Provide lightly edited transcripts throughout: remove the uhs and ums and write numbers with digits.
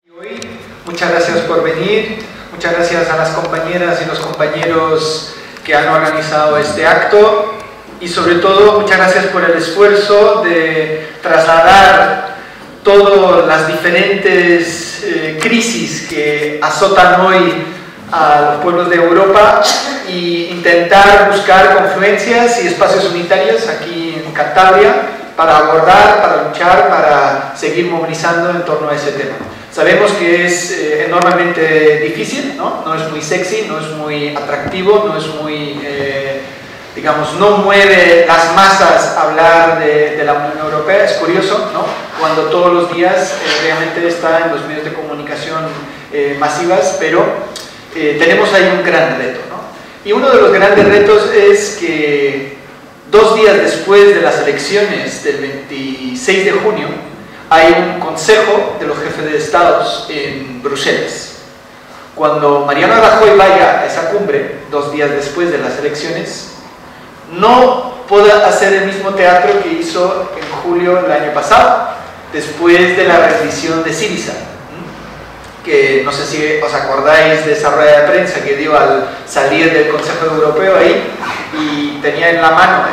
Hoy, muchas gracias por venir, muchas gracias a las compañeras y los compañeros que han organizado este acto y sobre todo muchas gracias por el esfuerzo de trasladar todas las diferentes crisis que azotan hoy a los pueblos de Europa e intentar buscar confluencias y espacios unitarios aquí en Cantabria para abordar, para luchar, para seguir movilizando en torno a ese tema. Sabemos que es enormemente difícil, ¿no? No es muy sexy, no es muy atractivo, no es muy, digamos, no mueve las masas hablar de la Unión Europea. Es curioso, ¿no? Cuando todos los días realmente está en los medios de comunicación masivas, pero tenemos ahí un gran reto, ¿no? Y uno de los grandes retos es que 2 días después de las elecciones del 26 de junio, hay un consejo de los jefes de estados en Bruselas. Cuando Mariano Rajoy vaya a esa cumbre, 2 días después de las elecciones, no pueda hacer el mismo teatro que hizo en julio del año pasado, después de la rendición de Syriza, que no sé si os acordáis de esa rueda de prensa que dio al salir del Consejo Europeo ahí, y tenía en la mano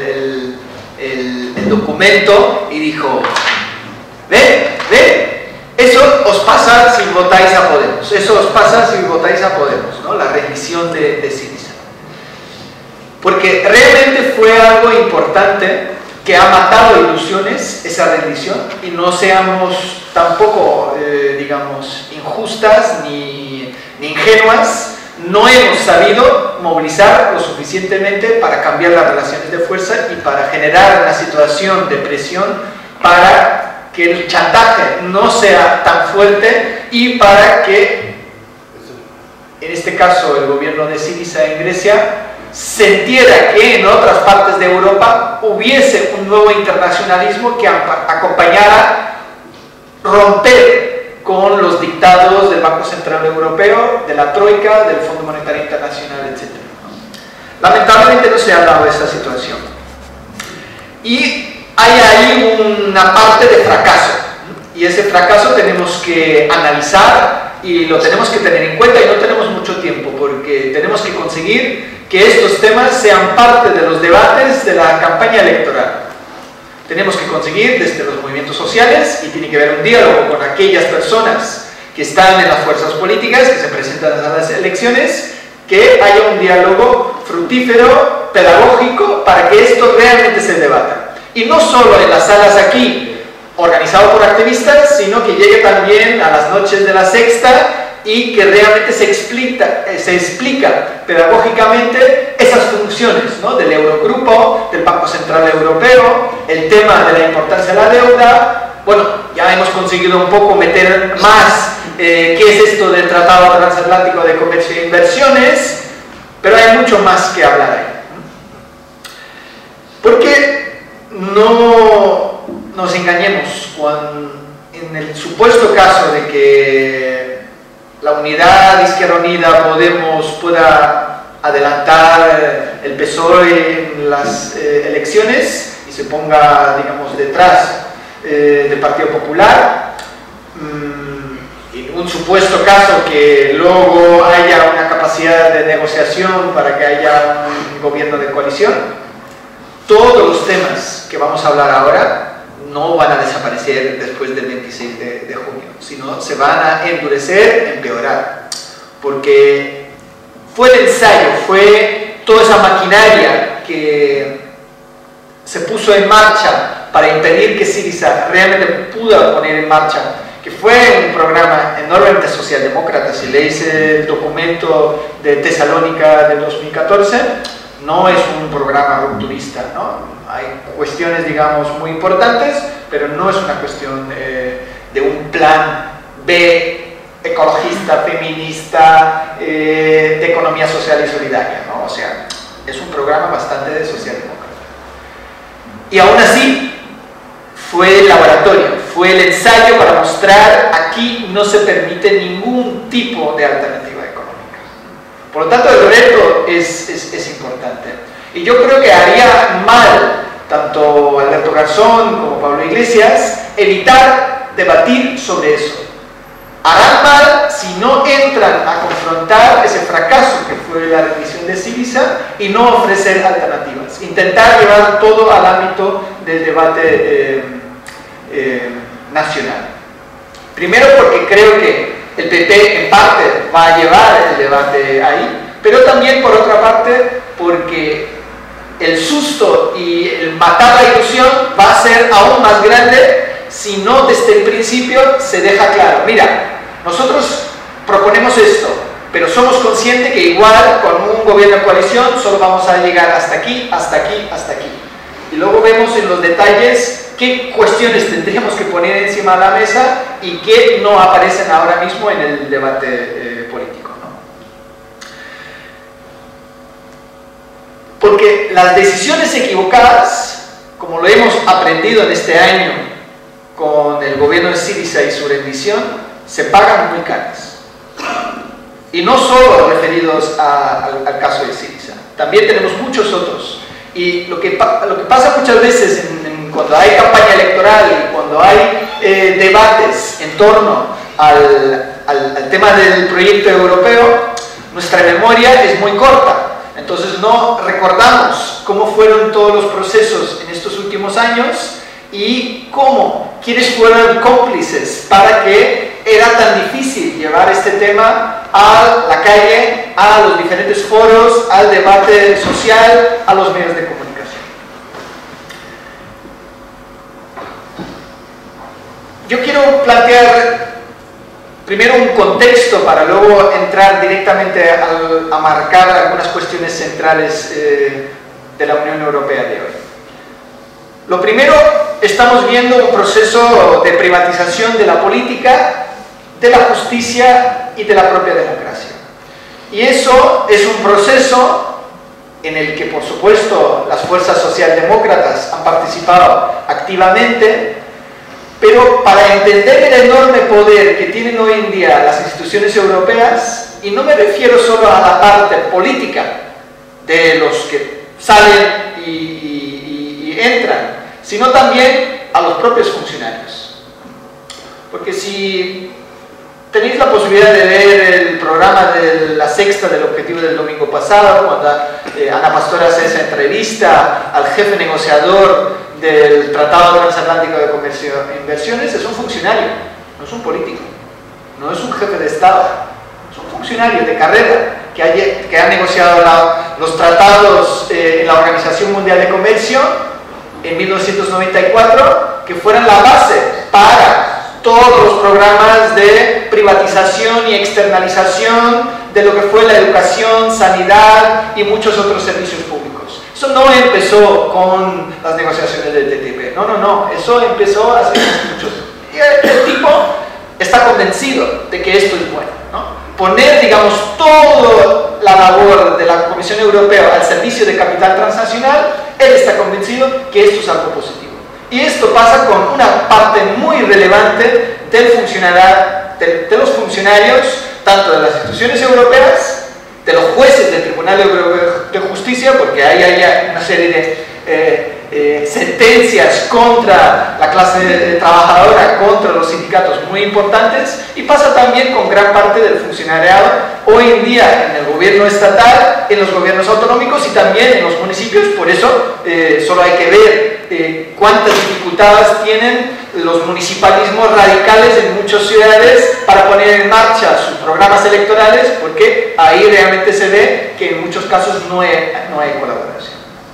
el documento y dijo: ve, eso os pasa si votáis a Podemos, eso os pasa si votáis a Podemos, ¿no? La rendición de Syriza. Porque realmente fue algo importante que ha matado ilusiones esa rendición, y no seamos tampoco, digamos, injustas ni ingenuas. No hemos sabido movilizar lo suficientemente para cambiar las relaciones de fuerza y para generar una situación de presión para que el chantaje no sea tan fuerte y para que, en este caso, el gobierno de Syriza en Grecia sintiera que en otras partes de Europa hubiese un nuevo internacionalismo que acompañara romper con los dictados del Banco Central Europeo, de la Troika, del Fondo Monetario Internacional, etc. Lamentablemente no se ha dado esa situación. Y hay ahí una parte de fracaso. Y ese fracaso tenemos que analizar y lo tenemos que tener en cuenta, y no tenemos mucho tiempo, porque tenemos que conseguir que estos temas sean parte de los debates de la campaña electoral. Tenemos que conseguir desde los movimientos sociales, y tiene que haber un diálogo con aquellas personas que están en las fuerzas políticas, que se presentan a las elecciones, que haya un diálogo fructífero, pedagógico, para que esto realmente se debata. Y no solo en las salas aquí, organizado por activistas, sino que llegue también a las noches de la Sexta, y que realmente se explica pedagógicamente esas funciones, ¿no? Del Eurogrupo, del Banco Central Europeo, el tema de la importancia de la deuda. Bueno, ya hemos conseguido un poco meter más qué es esto del Tratado Transatlántico de Comercio e Inversiones, pero hay mucho más que hablar ahí. Porque no nos engañemos, en el supuesto caso de que la unidad Izquierda Unida Podemos pueda adelantar el PSOE en las elecciones y se ponga, digamos, detrás del Partido Popular, en un supuesto caso que luego haya una capacidad de negociación para que haya un gobierno de coalición, todos los temas que vamos a hablar ahora no van a desaparecer después del 26 de junio, sino se van a endurecer, empeorar, porque fue el ensayo, fue toda esa maquinaria que se puso en marcha para impedir que Syriza realmente pudo poner en marcha, que fue un programa enormemente socialdemócrata. Si leéis el documento de Tesalónica del 2014, no es un programa rupturista, ¿no? Hay cuestiones, digamos, muy importantes, pero no es una cuestión de un plan B ecologista, feminista, de economía social y solidaria, ¿no? O sea, es un programa bastante de socialdemócrata. Y aún así, fue el laboratorio, fue el ensayo para mostrar: aquí no se permite ningún tipo de alternativa económica. Por lo tanto, el reto es importante. Y yo creo que haría mal tanto Alberto Garzón como Pablo Iglesias evitar debatir sobre eso. harán mal si no entran a confrontar ese fracaso que fue la rendición de Syriza y no ofrecer alternativas. Intentar llevar todo al ámbito del debate nacional. Primero porque creo que el PP en parte va a llevar el debate ahí, pero también por otra parte porque el susto y el matar la ilusión va a ser aún más grande si no desde el principio se deja claro, mira, nosotros proponemos esto, pero somos conscientes que igual con un gobierno de coalición solo vamos a llegar hasta aquí, hasta aquí, hasta aquí. Y luego vemos en los detalles qué cuestiones tendríamos que poner encima de la mesa y qué no aparecen ahora mismo en el debate político, ¿no? Porque las decisiones equivocadas, como lo hemos aprendido en este año con el gobierno de Syriza y su rendición, se pagan muy caras. Y no solo referidos al caso de Syriza, también tenemos muchos otros. Y lo que pasa muchas veces cuando hay campaña electoral y cuando hay debates en torno al tema del proyecto europeo, nuestra memoria es muy corta. Entonces no recordamos cómo fueron todos los procesos en estos últimos años y quiénes fueron cómplices para que era tan difícil llevar este tema a la calle, a los diferentes foros, al debate social, a los medios de comunicación. Yo quiero plantear primero un contexto para luego entrar directamente a marcar algunas cuestiones centrales de la Unión Europea de hoy. Lo primero, estamos viendo un proceso de privatización de la política, de la justicia y de la propia democracia. Y eso es un proceso en el que, por supuesto, las fuerzas socialdemócratas han participado activamente, pero para entender el enorme poder que tienen hoy en día las instituciones europeas, y no me refiero solo a la parte política de los que salen y entran, sino también a los propios funcionarios. Porque si tenéis la posibilidad de ver el programa de La Sexta del Objetivo del domingo pasado, cuando Ana Pastor hace esa entrevista al jefe negociador del Tratado Transatlántico de Comercio e Inversiones, es un funcionario, no es un político, no es un jefe de Estado, es un funcionario de carrera que ha negociado los tratados en la Organización Mundial de Comercio en 1994, que fueran la base para todos los programas de privatización y externalización de lo que fue la educación, sanidad y muchos otros servicios públicos. Eso no empezó con las negociaciones del TTIP, no, eso empezó hace muchos años. Y el tipo está convencido de que esto es bueno, ¿no? Poner, digamos, toda la labor de la Comisión Europea al servicio de capital transnacional, él está convencido que esto es algo positivo. Y esto pasa con una parte muy relevante de los funcionarios, tanto de las instituciones europeas, de los jueces del Tribunal Europeo de Justicia, porque ahí hay una serie de sentencias contra la clase trabajadora, contra los sindicatos muy importantes, y pasa también con gran parte del funcionariado hoy en día en el gobierno estatal, en los gobiernos autonómicos y también en los municipios. Por eso solo hay que ver cuántas dificultades tienen los municipalismos radicales en muchas ciudades para poner en marcha sus programas electorales, porque ahí realmente se ve que en muchos casos no hay colaboración.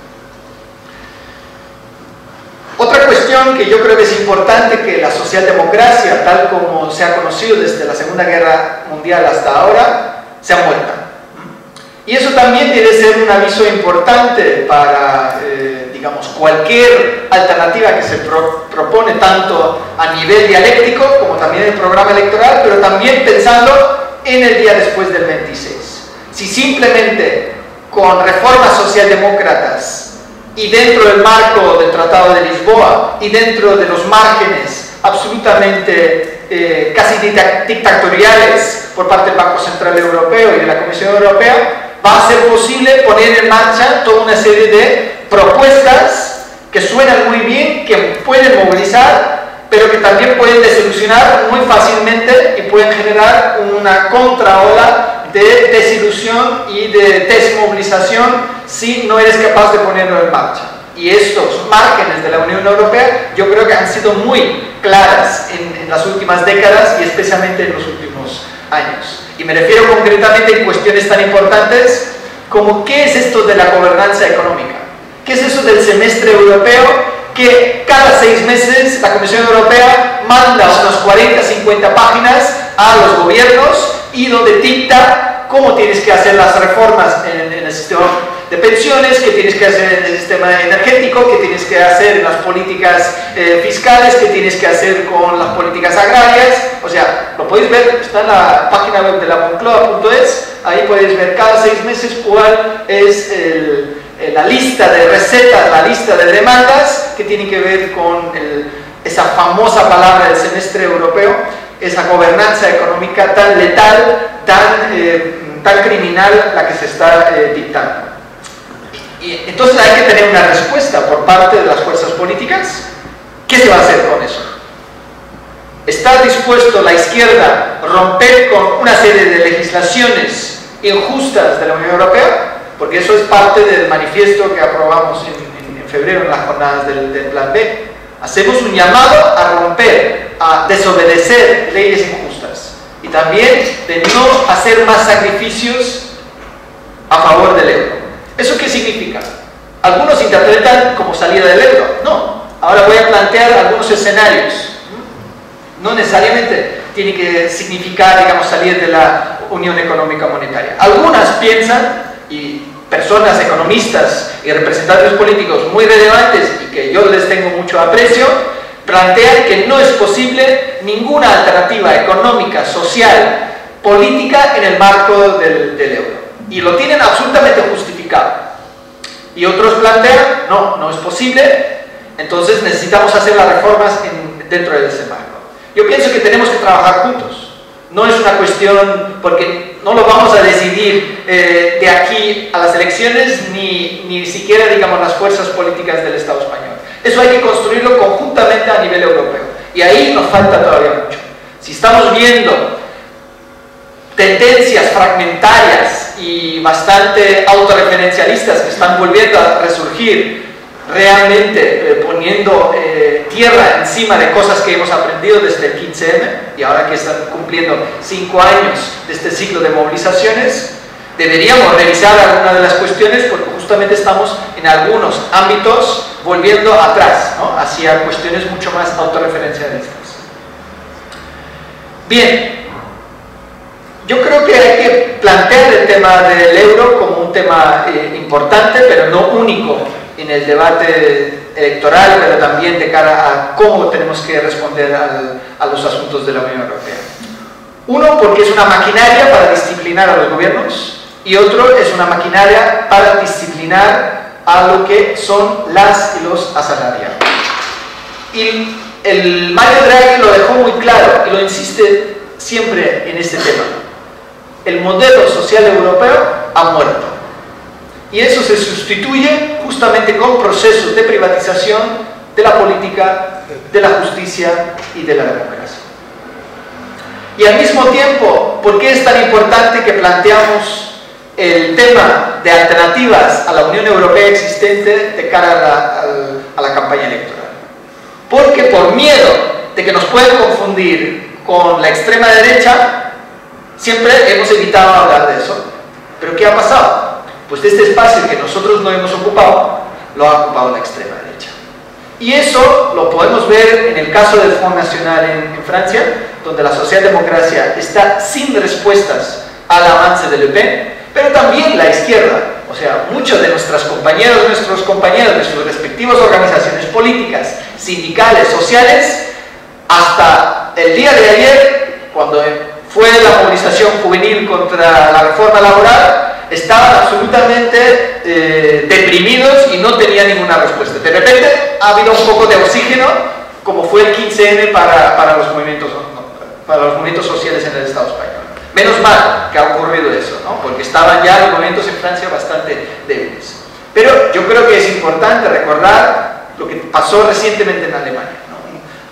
Otra cuestión que yo creo que es importante, que la socialdemocracia, tal como se ha conocido desde la Segunda Guerra Mundial hasta ahora, se ha muerto. Y eso también debe ser un aviso importante para, digamos, cualquier alternativa que se propone, tanto a nivel dialéctico como también en el programa electoral, pero también pensando en el día después del 26. Si simplemente con reformas socialdemócratas y dentro del marco del Tratado de Lisboa y dentro de los márgenes absolutamente casi dictatoriales por parte del Banco Central Europeo y de la Comisión Europea, va a ser posible poner en marcha toda una serie de propuestas que suenan muy bien, que pueden movilizar, pero que también pueden desilusionar muy fácilmente y pueden generar una contraola de desilusión y de desmovilización si no eres capaz de ponerlo en marcha. Y estos márgenes de la Unión Europea yo creo que han sido muy claras en las últimas décadas y especialmente en los últimos años. Y me refiero concretamente en cuestiones tan importantes como ¿qué es esto de la gobernanza económica? ¿Qué es eso del semestre europeo? Que cada 6 meses la Comisión Europea manda unas 40-50 páginas a los gobiernos y donde dicta cómo tienes que hacer las reformas en el sistema de pensiones, qué tienes que hacer en el sistema energético, qué tienes que hacer en las políticas fiscales, qué tienes que hacer con las políticas agrarias. O sea, lo podéis ver, está en la página web de la Moncloa.es, ahí podéis ver cada 6 meses cuál es la lista de recetas, la lista de demandas que tienen que ver con esa famosa palabra del semestre europeo, esa gobernanza económica tan letal, tan criminal la que se está dictando. Y entonces hay que tener una respuesta por parte de las fuerzas políticas. ¿Qué se va a hacer con eso? ¿Está dispuesto la izquierda a romper con una serie de legislaciones injustas de la Unión Europea? Porque eso es parte del manifiesto que aprobamos en febrero en las jornadas del Plan B. Hacemos un llamado a romper, a desobedecer leyes injustas y también de no hacer más sacrificios a favor del euro. ¿Eso qué significa? Algunos interpretan como salida del euro. No, ahora voy a plantear algunos escenarios. No necesariamente tiene que significar, digamos, salir de la Unión Económica Monetaria. Algunas piensan, y personas economistas y representantes políticos muy relevantes y que yo les tengo mucho aprecio, plantean que no es posible ninguna alternativa económica, social, política en el marco del euro. Y lo tienen absolutamente justificado. Y otros plantean, no es posible, entonces necesitamos hacer las reformas dentro de ese marco. Yo pienso que tenemos que trabajar juntos. No es una cuestión, porque no lo vamos a decidir de aquí a las elecciones, ni siquiera, digamos, las fuerzas políticas del Estado español. Eso hay que construirlo conjuntamente a nivel europeo. Y ahí nos falta todavía mucho. Si estamos viendo tendencias fragmentarias y bastante autorreferencialistas que están volviendo a resurgir, realmente poniendo tierra encima de cosas que hemos aprendido desde el 15M y ahora que están cumpliendo 5 años de este ciclo de movilizaciones, deberíamos revisar algunas de las cuestiones porque justamente estamos en algunos ámbitos volviendo atrás, ¿no? Hacia cuestiones mucho más autorreferencialistas. Bien, yo creo que hay que plantear el tema del euro como un tema importante, pero no único en el debate electoral, pero también de cara a cómo tenemos que responder a los asuntos de la Unión Europea. Uno, porque es una maquinaria para disciplinar a los gobiernos, y otro es una maquinaria para disciplinar a lo que son las y los asalariados. Y el Mario Draghi lo dejó muy claro y lo insiste siempre en este tema. El modelo social europeo ha muerto. Y eso se sustituye justamente con procesos de privatización de la política, de la justicia y de la democracia. Y al mismo tiempo, ¿por qué es tan importante que planteamos el tema de alternativas a la Unión Europea existente de cara a la campaña electoral? Porque por miedo de que nos puedan confundir con la extrema derecha, siempre hemos evitado hablar de eso. ¿Pero qué ha pasado? Pues de este espacio que nosotros no hemos ocupado, lo ha ocupado la extrema derecha. Y eso lo podemos ver en el caso del Front National en Francia, donde la socialdemocracia está sin respuestas al avance de Le Pen, pero también la izquierda. O sea, muchos de nuestros compañeros de sus respectivas organizaciones políticas, sindicales, sociales, hasta el día de ayer, cuando fue la movilización juvenil contra la reforma laboral, estaban absolutamente deprimidos y no tenían ninguna respuesta. De repente ha habido un poco de oxígeno, como fue el 15M para los movimientos sociales en el Estado español. Menos mal que ha ocurrido eso, ¿no? Porque estaban ya los movimientos en Francia bastante débiles. Pero yo creo que es importante recordar lo que pasó recientemente en Alemania, ¿no?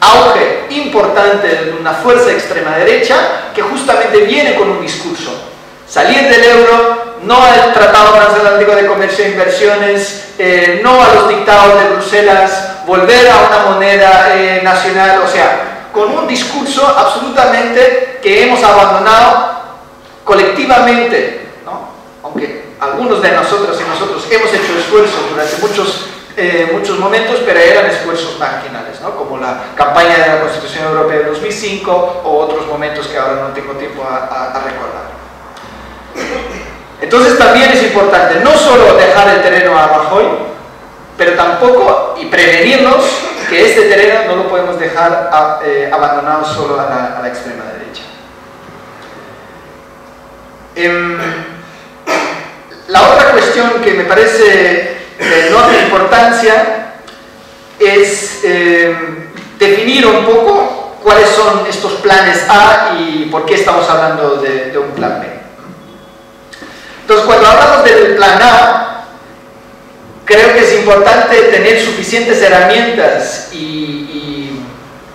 auge importante de una fuerza de extrema derecha que justamente viene con un discurso: salir del euro, no al Tratado Transatlántico de Comercio e Inversiones, no a los dictados de Bruselas, volver a una moneda nacional, o sea, con un discurso absolutamente que hemos abandonado colectivamente, ¿no? Aunque algunos de nosotros y nosotros hemos hecho esfuerzos durante muchos momentos, pero eran esfuerzos marginales, ¿no? Como la campaña de la Constitución Europea de 2005 o otros momentos que ahora no tengo tiempo a recordar. Entonces también es importante no solo dejar el terreno a Rajoy, pero tampoco, y prevenirnos que este terreno no lo podemos dejar abandonado solo a la extrema derecha. La otra cuestión que me parece de enorme importancia es definir un poco cuáles son estos planes A y por qué estamos hablando de un plan B. Entonces, cuando hablamos del plan A, creo que es importante tener suficientes herramientas y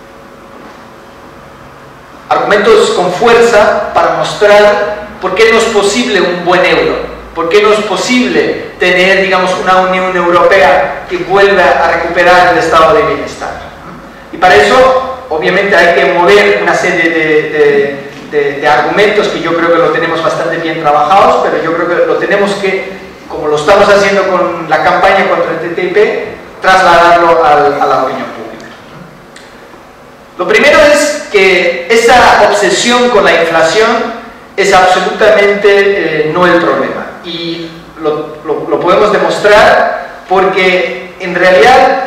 argumentos con fuerza para mostrar por qué no es posible un buen euro, por qué no es posible tener, digamos, una Unión Europea que vuelva a recuperar el estado de bienestar. Y para eso, obviamente, hay que mover una serie de argumentos que yo creo que lo tenemos bastante bien trabajados, pero yo creo que lo tenemos que, como lo estamos haciendo con la campaña contra el TTIP, trasladarlo a la opinión pública. Lo primero es que esa obsesión con la inflación es absolutamente no el problema, y lo podemos demostrar porque en realidad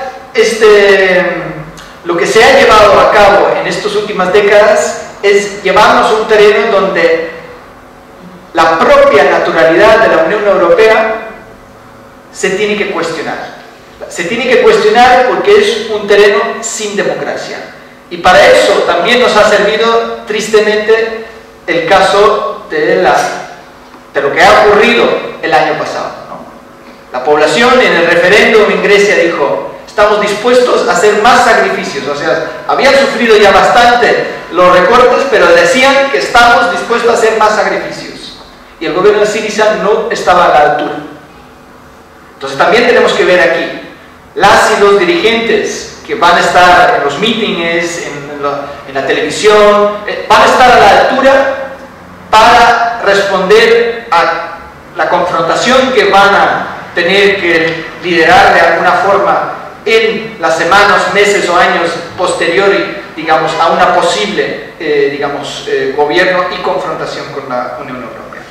lo que se ha llevado a cabo en estas últimas décadas es llevarnos a un terreno donde la propia naturalidad de la Unión Europea se tiene que cuestionar. Se tiene que cuestionar porque es un terreno sin democracia. Y para eso también nos ha servido, tristemente, el caso de lo que ha ocurrido el año pasado, ¿no? La población en el referéndum en Grecia dijo: estamos dispuestos a hacer más sacrificios. O sea, habían sufrido ya bastante los recortes, pero decían que estamos dispuestos a hacer más sacrificios. Y el gobierno de Syriza no estaba a la altura. Entonces también tenemos que ver aquí, las y los dirigentes que van a estar en los mítines, en la televisión, van a estar a la altura para responder a la confrontación que van a tener que liderar de alguna forma en las semanas, meses o años posteriores, digamos, a una posible, gobierno y confrontación con la Unión Europea,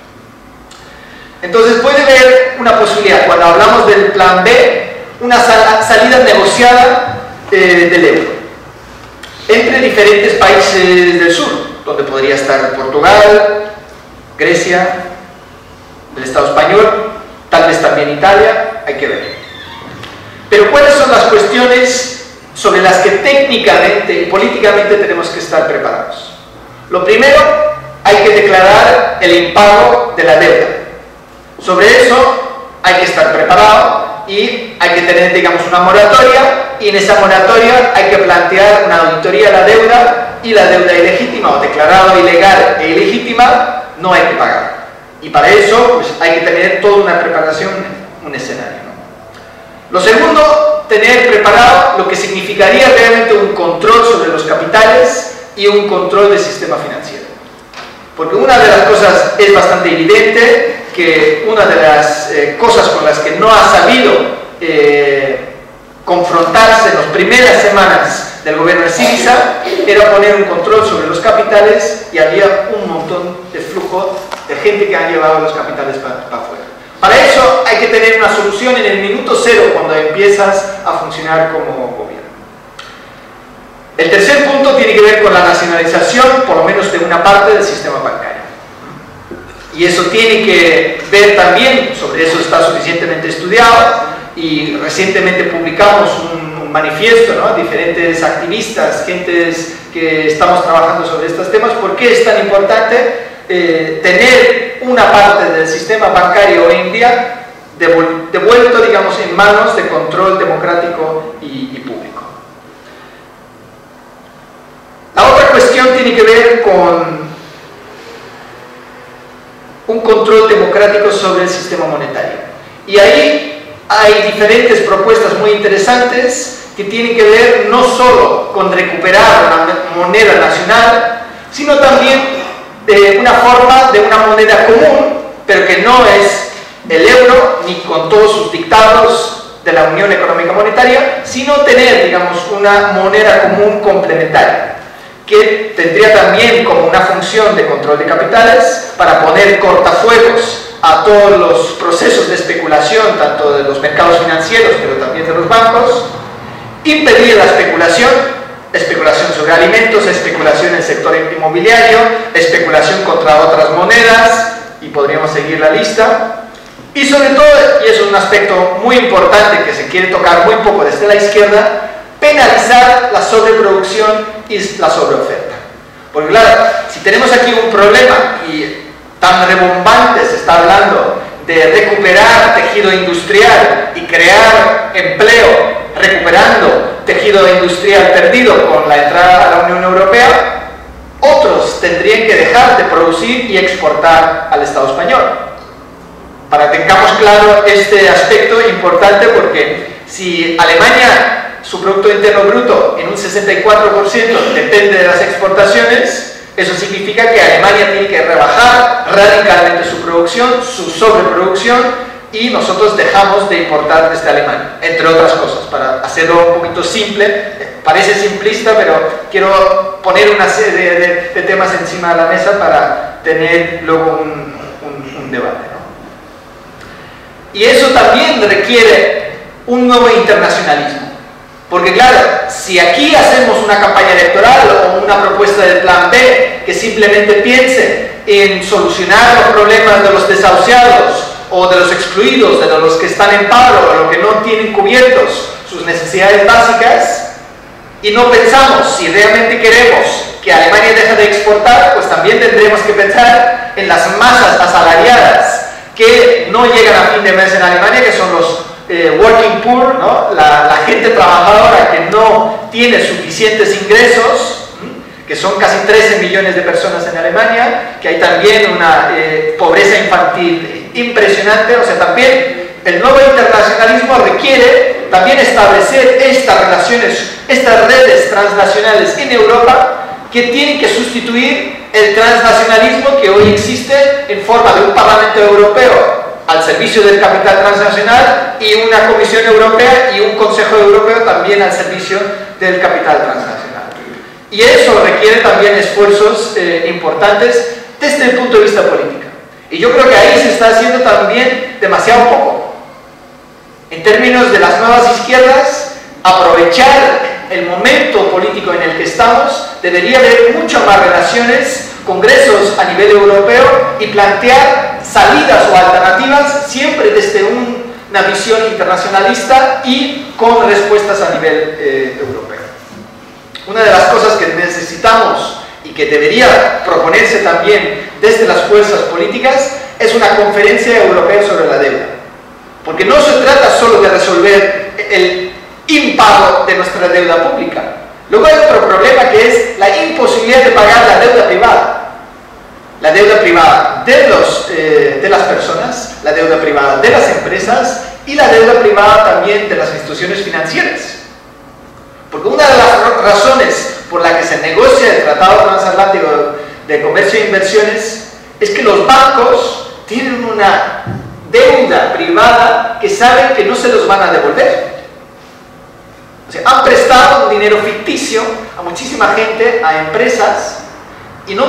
¿no? Entonces puede haber una posibilidad, cuando hablamos del plan B, una salida negociada del euro entre diferentes países del sur, donde podría estar Portugal, Grecia, el Estado español, tal vez también Italia, hay que ver. Pero ¿cuáles son las cuestiones sobre las que técnicamente y políticamente tenemos que estar preparados? Lo primero, hay que declarar el impago de la deuda. Sobre eso hay que estar preparado y hay que tener, digamos, una moratoria, y en esa moratoria hay que plantear una auditoría a la deuda, y la deuda ilegítima o declarada ilegal e ilegítima no hay que pagar. Y para eso pues, hay que tener toda una preparación, un escenario, ¿no? Lo segundo, tener preparado lo que significaría realmente un control sobre los capitales y un control del sistema financiero. Porque una de las cosas es bastante evidente, que una de las cosas con las que no ha sabido confrontarse en las primeras semanas del gobierno de Syriza era poner un control sobre los capitales, y había un montón de flujo de gente que han llevado los capitales para afuera. Para eso hay que tener una solución en el minuto cero cuando empiezas a funcionar como gobierno. El tercer punto tiene que ver con la nacionalización, por lo menos de una parte del sistema bancario. Y eso tiene que ver también, sobre eso está suficientemente estudiado, y recientemente publicamos un manifiesto, ¿no? Diferentes activistas, gentes que estamos trabajando sobre estos temas. ¿Por qué es tan importante tener una parte del sistema bancario hoy en día devuelto, digamos, en manos de control democrático y público? La otra cuestión tiene que ver con un control democrático sobre el sistema monetario. Y ahí hay diferentes propuestas muy interesantes que tienen que ver no solo con recuperar una moneda nacional, sino también de una forma de una moneda común, pero que no es el euro ni con todos sus dictados de la Unión Económica Monetaria, sino tener, digamos, una moneda común complementaria, que tendría también como una función de control de capitales para poner cortafuegos a todos los procesos de especulación, tanto de los mercados financieros, pero también de los bancos, impedir la especulación sobre alimentos, especulación en el sector inmobiliario, especulación contra otras monedas, y podríamos seguir la lista. Y sobre todo, y es un aspecto muy importante que se quiere tocar muy poco desde la izquierda, penalizar la sobreproducción y la sobreoferta. Porque claro, si tenemos aquí un problema y tan rebombante se está hablando de recuperar tejido industrial y crear empleo, recuperando tejido industrial perdido con la entrada a la Unión Europea, otros tendrían que dejar de producir y exportar al Estado español. Para que tengamos claro este aspecto importante, porque si Alemania, su Producto Interno Bruto en un 64% depende de las exportaciones, eso significa que Alemania tiene que rebajar radicalmente su producción, su sobreproducción, y nosotros dejamos de importar desde Alemania, entre otras cosas. Para hacerlo un poquito simple, parece simplista, pero quiero poner una serie de temas encima de la mesa para tener luego un debate, ¿no? Y eso también requiere un nuevo internacionalismo. Porque claro, si aquí hacemos una campaña electoral o una propuesta de plan B que simplemente piense en solucionar los problemas de los desahuciados o de los excluidos, de los que están en paro o los que no tienen cubiertos sus necesidades básicas, y no pensamos si realmente queremos que Alemania deje de exportar, pues también tendremos que pensar en las masas asalariadas que no llegan a fin de mes en Alemania, que son los working poor, ¿no? La gente trabajadora que no tiene suficientes ingresos, que son casi 13 millones de personas en Alemania, que hay también una pobreza infantil impresionante. O sea, también el nuevo internacionalismo requiere también establecer estas relaciones, estas redes transnacionales en Europa, que tienen que sustituir el transnacionalismo que hoy existe en forma de un Parlamento Europeo al servicio del capital transnacional y una Comisión Europea y un Consejo Europeo también al servicio del capital transnacional. Y eso requiere también esfuerzos importantes desde el punto de vista político. Y yo creo que ahí se está haciendo también demasiado poco. En términos de las nuevas izquierdas, aprovechar el momento político en el que estamos, debería haber mucho más relaciones, congresos a nivel europeo y plantear salidas o alternativas siempre desde una visión internacionalista y con respuestas a nivel europeo. Una de las cosas que necesitamos y que debería proponerse también desde las fuerzas políticas es una conferencia europea sobre la deuda. Porque no se trata solo de resolver el impago de nuestra deuda pública. Luego hay otro problema, que es la imposibilidad de pagar la deuda privada. La deuda privada de las personas, la deuda privada de las empresas y la deuda privada también de las instituciones financieras. Porque una de las razones por la que se negocia el Tratado Transatlántico de Comercio e Inversiones es que los bancos tienen una deuda privada que saben que no se los van a devolver. O sea, han prestado un dinero ficticio a muchísima gente, a empresas, y no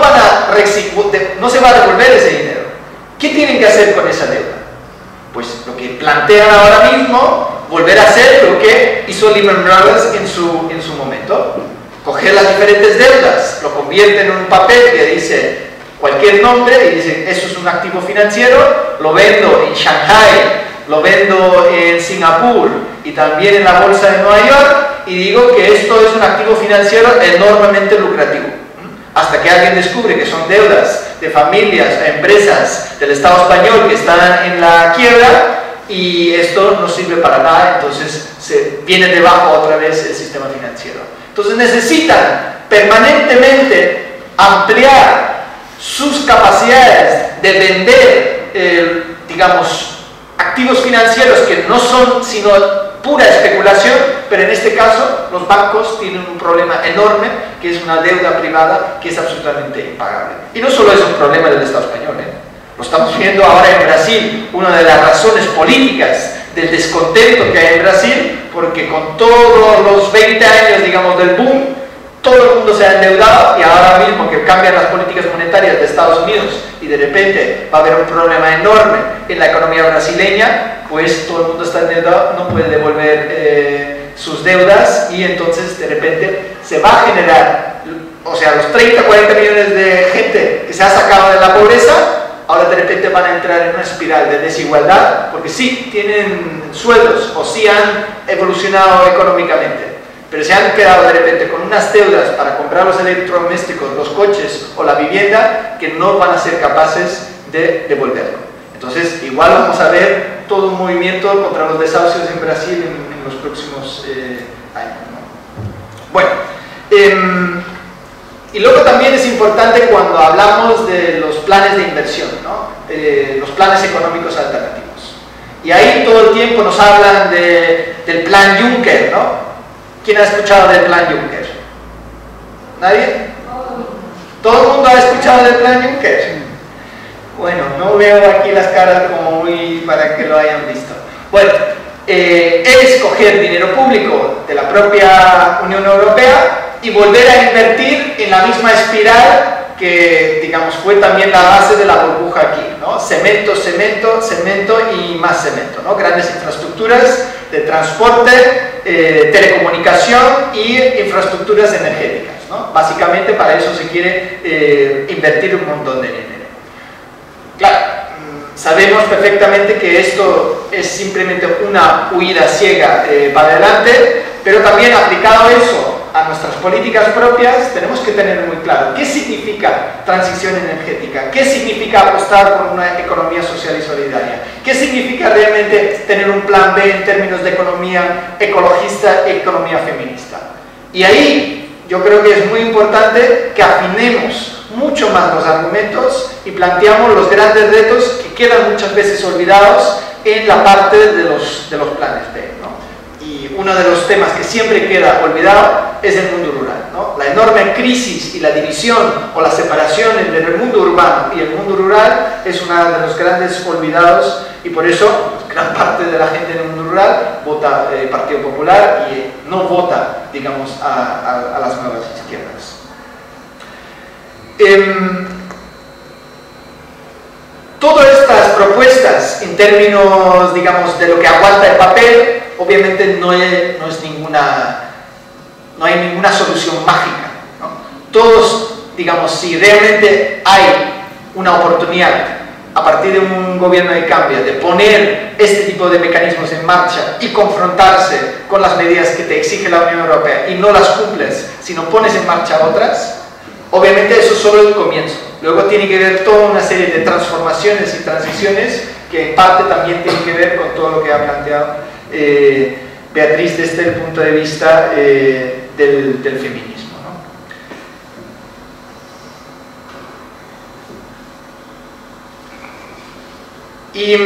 se va a devolver ese dinero. ¿Qué tienen que hacer con esa deuda? Pues lo que plantean ahora mismo, volver a hacer lo que hizo Lehman Brothers en su momento. Coger las diferentes deudas, lo convierten en un papel que dice cualquier nombre y dice, eso es un activo financiero, lo vendo en Shanghai, lo vendo en Singapur y también en la bolsa de Nueva York, y digo que esto es un activo financiero enormemente lucrativo. Hasta que alguien descubre que son deudas de familias, empresas del Estado español que están en la quiebra, y esto no sirve para nada, entonces se viene debajo otra vez el sistema financiero. Entonces necesitan permanentemente ampliar sus capacidades de vender, digamos, activos financieros que no son sino pura especulación, pero en este caso los bancos tienen un problema enorme, que es una deuda privada que es absolutamente impagable. Y no solo es un problema del Estado español, lo estamos viendo ahora en Brasil, una de las razones políticas del descontento que hay en Brasil, porque con todos los 20 años, digamos, del boom, todo el mundo se ha endeudado, y ahora mismo que cambian las políticas monetarias de Estados Unidos y de repente va a haber un problema enorme en la economía brasileña, pues todo el mundo está endeudado, no puede devolver sus deudas, y entonces de repente se va a generar, o sea, los 30, 40 millones de gente que se ha sacado de la pobreza, ahora de repente van a entrar en una espiral de desigualdad, porque sí tienen sueldos o sí han evolucionado económicamente, pero se han quedado de repente con unas deudas para comprar los electrodomésticos, los coches o la vivienda, que no van a ser capaces de devolverlo. Entonces, igual vamos a ver todo un movimiento contra los desahucios en Brasil en los próximos años, ¿no? Bueno, y luego también es importante cuando hablamos de los planes de inversión, ¿no? Los planes económicos alternativos. Y ahí todo el tiempo nos hablan del plan Juncker, ¿no? ¿Quién ha escuchado del plan Juncker? ¿Nadie? ¿Todo el mundo ha escuchado del plan Juncker? Bueno, no veo aquí las caras como muy para que lo hayan visto. Bueno, es coger dinero público de la propia Unión Europea y volver a invertir en la misma espiral que, digamos, fue también la base de la burbuja aquí, ¿no? Cemento, cemento, cemento y más cemento, ¿no? Grandes infraestructuras de transporte, telecomunicación y infraestructuras energéticas, ¿no? Básicamente para eso se quiere invertir un montón de dinero. Claro, sabemos perfectamente que esto es simplemente una huida ciega para adelante, pero también aplicado eso a nuestras políticas propias, tenemos que tener muy claro qué significa transición energética, qué significa apostar por una economía social y solidaria, qué significa realmente tener un plan B en términos de economía ecologista y economía feminista. Y ahí yo creo que es muy importante que afinemos mucho más los argumentos y planteamos los grandes retos que quedan muchas veces olvidados en la parte de los planes B, ¿no? Y uno de los temas que siempre queda olvidado es el mundo rural, ¿no? La enorme crisis y la división o la separación entre el mundo urbano y el mundo rural es uno de los grandes olvidados, y por eso gran parte de la gente en el mundo rural vota Partido Popular y no vota, digamos, a las nuevas izquierdas. Todas estas propuestas en términos, digamos, de lo que aguanta el papel, obviamente no hay ninguna solución mágica, ¿no? Todos, digamos, si realmente hay una oportunidad a partir de un gobierno de cambio de poner este tipo de mecanismos en marcha y confrontarse con las medidas que te exige la Unión Europea y no las cumples, sino pones en marcha otras, obviamente eso es solo el comienzo. Luego tiene que ver toda una serie de transformaciones y transiciones que en parte también tienen que ver con todo lo que ha planteado Beatriz desde el punto de vista del feminismo, ¿no? Y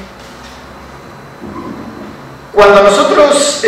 cuando nosotros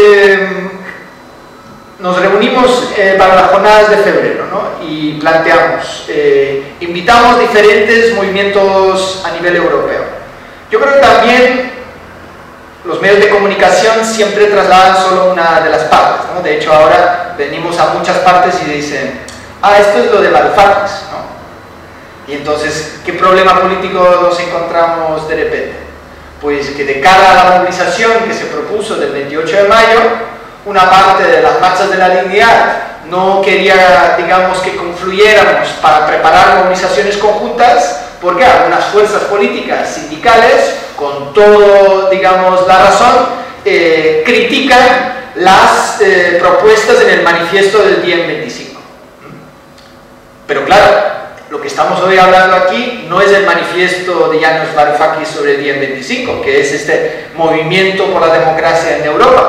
nos reunimos para las jornadas de febrero, ¿no? Y planteamos, invitamos diferentes movimientos a nivel europeo. Yo creo que también los medios de comunicación siempre trasladan solo una de las partes, ¿no? De hecho, ahora venimos a muchas partes y dicen, esto es lo de Varoufakis, ¿no? Y entonces, ¿qué problema político nos encontramos de repente? Pues que de cara a la movilización que se propuso del 28 de mayo, una parte de las marchas de la dignidad no quería, digamos, que confluyéramos para preparar movilizaciones conjuntas, porque algunas fuerzas políticas, sindicales, con todo, digamos, la razón, critican las propuestas en el manifiesto del día 25. Pero claro, lo que estamos hoy hablando aquí no es el manifiesto de János Varoufakis sobre el día 25, que es este movimiento por la democracia en Europa.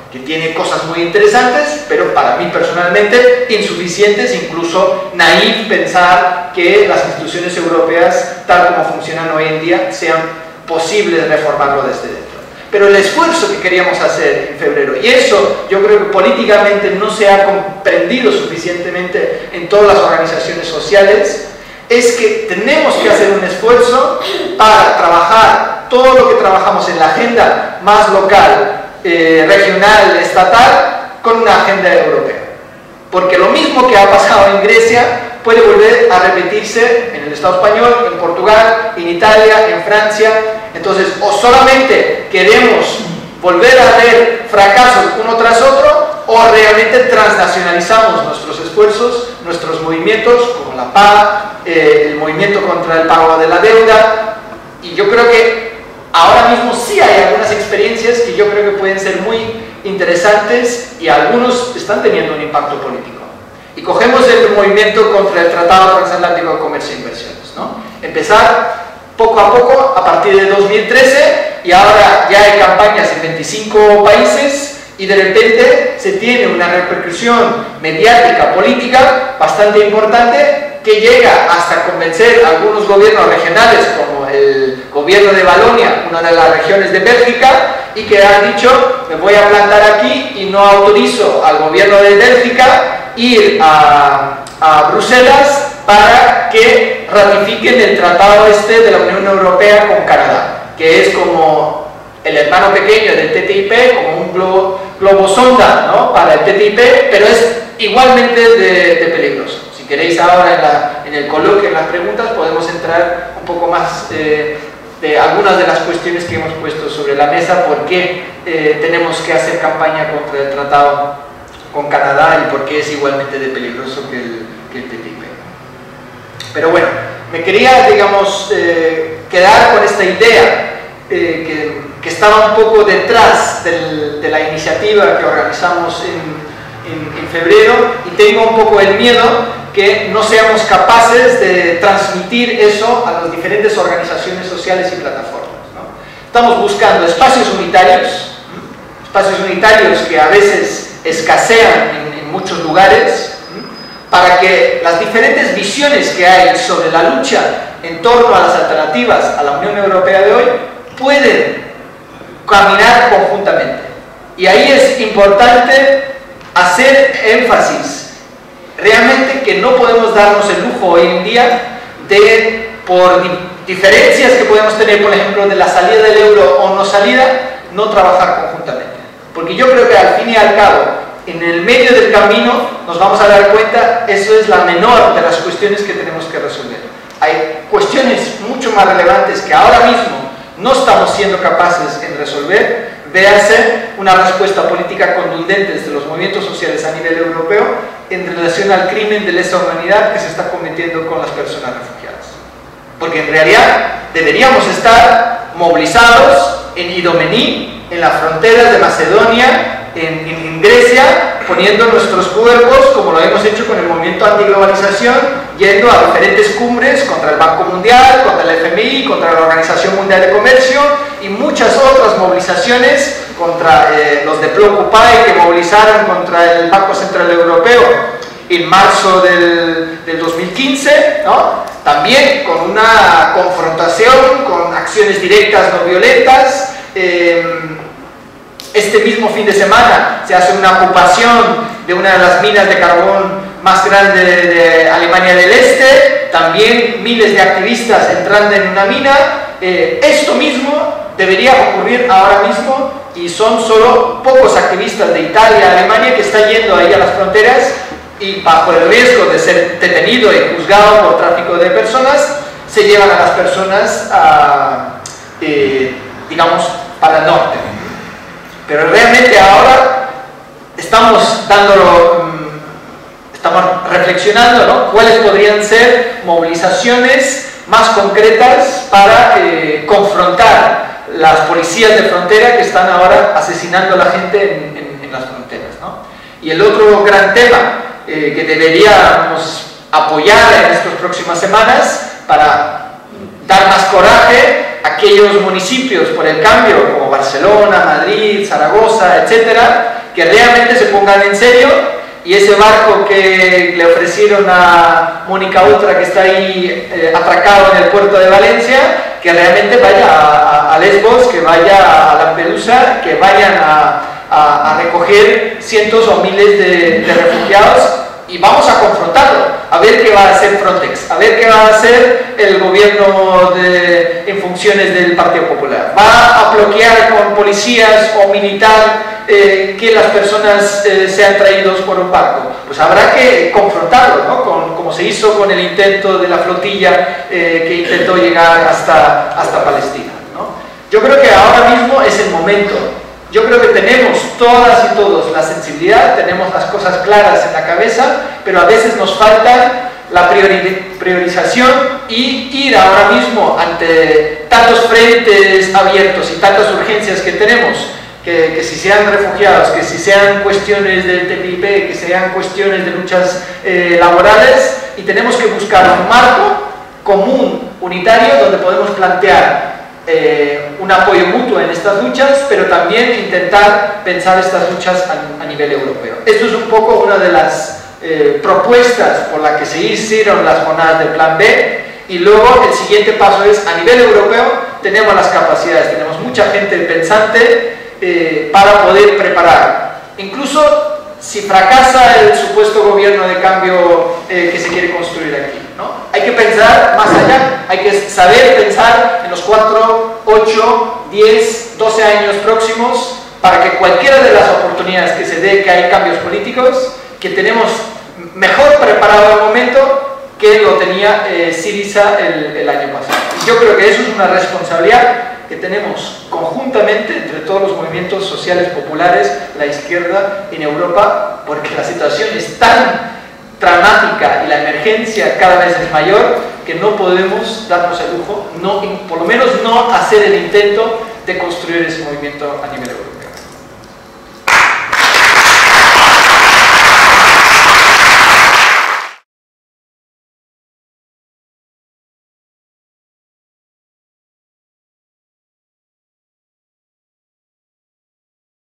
que tiene cosas muy interesantes, pero para mí personalmente insuficientes, incluso naif pensar que las instituciones europeas, tal como funcionan hoy en día, sean posibles reformarlo desde dentro. Pero el esfuerzo que queríamos hacer en febrero, y eso yo creo que políticamente no se ha comprendido suficientemente en todas las organizaciones sociales, es que tenemos que hacer un esfuerzo para trabajar todo lo que trabajamos en la agenda más local, regional, estatal, con una agenda europea. Porque lo mismo que ha pasado en Grecia puede volver a repetirse en el Estado español, en Portugal, en Italia, en Francia. Entonces, o solamente queremos volver a ver fracasos uno tras otro, o realmente transnacionalizamos nuestros esfuerzos, nuestros movimientos, como la PA, el movimiento contra el pago de la deuda. Y yo creo que ahora mismo sí hay algunas experiencias que yo creo que pueden ser muy interesantes y algunos están teniendo un impacto político. Y cogemos el movimiento contra el Tratado Transatlántico de Comercio e Inversiones, ¿no? Empezar poco a poco a partir de 2013 y ahora ya hay campañas en 25 países y de repente se tiene una repercusión mediática, política bastante importante que llega hasta convencer a algunos gobiernos regionales como el gobierno de Valonia, una de las regiones de Bélgica, y que han dicho: me voy a plantar aquí y no autorizo al gobierno de Bélgica ir a Bruselas para que ratifiquen el tratado este de la Unión Europea con Canadá, que es como el hermano pequeño del TTIP, como un globo sonda, ¿no?, para el TTIP, pero es igualmente de peligroso. Si queréis ahora en el coloquio, en las preguntas, podemos entrar un poco más de algunas de las cuestiones que hemos puesto sobre la mesa, por qué tenemos que hacer campaña contra el tratado con Canadá y por qué es igualmente de peligroso que el TTIP. Pero bueno, me quería, digamos, quedar con esta idea que estaba un poco detrás de la iniciativa que organizamos en febrero, y tengo un poco el miedo que no seamos capaces de transmitir eso a las diferentes organizaciones sociales y plataformas, ¿no? Estamos buscando espacios unitarios que a veces escasean en muchos lugares, para que las diferentes visiones que hay sobre la lucha en torno a las alternativas a la Unión Europea de hoy pueden caminar conjuntamente. Y ahí es importante hacer énfasis realmente que no podemos darnos el lujo hoy en día de, por diferencias que podemos tener, por ejemplo, de la salida del euro o no salida, no trabajar conjuntamente. Porque yo creo que al fin y al cabo, en el medio del camino nos vamos a dar cuenta, eso es la menor de las cuestiones que tenemos que resolver. Hay cuestiones mucho más relevantes que ahora mismo no estamos siendo capaces de resolver. Véase una respuesta política contundente desde los movimientos sociales a nivel europeo en relación al crimen de lesa humanidad que se está cometiendo con las personas refugiadas. Porque en realidad deberíamos estar movilizados en Idomení, en las fronteras de Macedonia, en Grecia, poniendo nuestros cuerpos, como lo hemos hecho con el movimiento antiglobalización, yendo a diferentes cumbres contra el Banco Mundial, contra el FMI, contra la Organización Mundial de Comercio y muchas otras movilizaciones contra los de Preoccupy, que movilizaron contra el Banco Central Europeo en marzo del 2015, ¿no? También con una confrontación, con acciones directas no violentas. Este mismo fin de semana se hace una ocupación de una de las minas de carbón más grandes de Alemania del Este, también miles de activistas entrando en una mina. Esto mismo debería ocurrir ahora mismo y son solo pocos activistas de Italia y Alemania que están yendo ahí a las fronteras y bajo el riesgo de ser detenido y juzgado por tráfico de personas, se llevan a las personas digamos, para el norte. Pero realmente ahora estamos reflexionando, ¿no?, cuáles podrían ser movilizaciones más concretas para confrontar las policías de frontera que están ahora asesinando a la gente en las fronteras, ¿no? Y el otro gran tema que deberíamos apoyar en estas próximas semanas para dar más coraje a aquellos municipios por el cambio como Barcelona, Madrid, Zaragoza, etcétera, que realmente se pongan en serio, y ese barco que le ofrecieron a Mónica Oltra, que está ahí atracado en el puerto de Valencia, que realmente vaya a Lesbos, que vaya a Lampedusa, que vayan a recoger cientos o miles de refugiados, y vamos a confrontarlo, a ver qué va a hacer Frontex, a ver qué va a hacer el gobierno en funciones del Partido Popular. ¿Va a bloquear con policías o militar que las personas sean traídos por un barco? Pues habrá que confrontarlo, ¿no? Como se hizo con el intento de la flotilla que intentó llegar hasta Palestina, ¿no? Yo creo que ahora mismo es el momento. Yo creo que tenemos todas y todos la sensibilidad, tenemos las cosas claras en la cabeza, pero a veces nos falta la priorización y ir ahora mismo ante tantos frentes abiertos y tantas urgencias que tenemos, que si sean refugiados, que si sean cuestiones del TTIP, que sean cuestiones de luchas laborales, y tenemos que buscar un marco común, unitario, donde podemos plantear un apoyo mutuo en estas luchas, pero también intentar pensar estas luchas a nivel europeo. Esto es un poco una de las propuestas por las que se hicieron las jornadas del Plan B, y luego el siguiente paso es, a nivel europeo tenemos las capacidades, tenemos mucha gente pensante para poder preparar. Incluso si fracasa el supuesto gobierno de cambio que se quiere construir aquí, ¿no? Hay que pensar más allá, hay que saber pensar en los 4, 8, 10, 12 años próximos, para que cualquiera de las oportunidades que se dé, que hay cambios políticos, que tenemos mejor preparado el momento que lo tenía Syriza el año pasado. Y yo creo que eso es una responsabilidad que tenemos conjuntamente entre todos los movimientos sociales populares, la izquierda en Europa, porque la situación es tan dramática y la emergencia cada vez es mayor, que no podemos darnos el lujo, por lo menos no hacer el intento de construir ese movimiento a nivel europeo.